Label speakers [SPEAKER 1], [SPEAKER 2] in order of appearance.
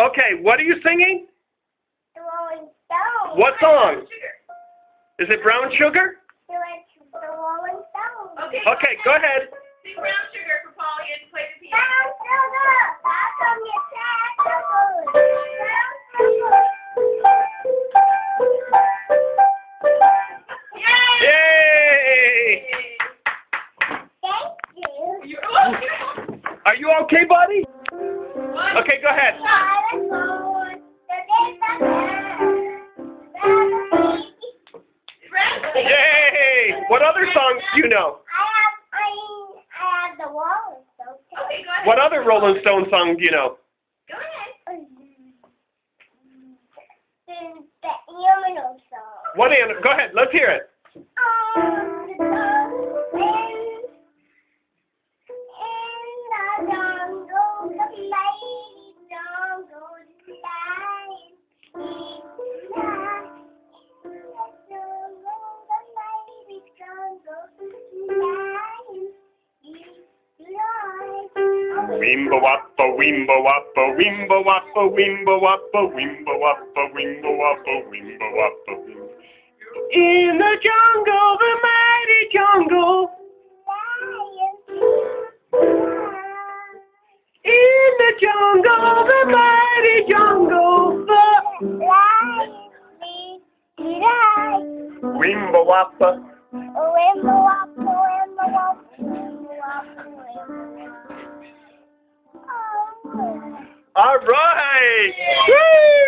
[SPEAKER 1] Okay, what are you singing?
[SPEAKER 2] The Rolling Stones.
[SPEAKER 1] What song? Is it Brown Sugar?
[SPEAKER 2] The Rolling Stones.
[SPEAKER 1] Okay, go ahead.
[SPEAKER 3] Sing Brown Sugar for Paul and play the piano.
[SPEAKER 2] Brown sugar, how come you taste so good? Brown sugar.
[SPEAKER 1] Yay!
[SPEAKER 2] Thank you.
[SPEAKER 3] You're welcome.
[SPEAKER 1] Are you okay, buddy?
[SPEAKER 3] What?
[SPEAKER 1] Okay, go ahead. Yay! What other songs do you know?
[SPEAKER 2] I have the Rolling Stones.
[SPEAKER 3] Okay, go ahead.
[SPEAKER 1] What other Rolling Stone song do you know?
[SPEAKER 3] Go ahead.
[SPEAKER 2] The animal song.
[SPEAKER 1] What? Go ahead. Let's hear it.
[SPEAKER 2] On the mountains, in the jungle, the mighty jungle lies. In the jungle, the mighty jungle lies.
[SPEAKER 1] Wimbo wappa, wimbo wappa, wimbo wappa, wimbo wappa, wimbo wappa, wimbo wappa, wimbo wappa. In the jungle, the mighty jungle. In the jungle, the mighty jungle. Wimbo wappa. All right. Woo!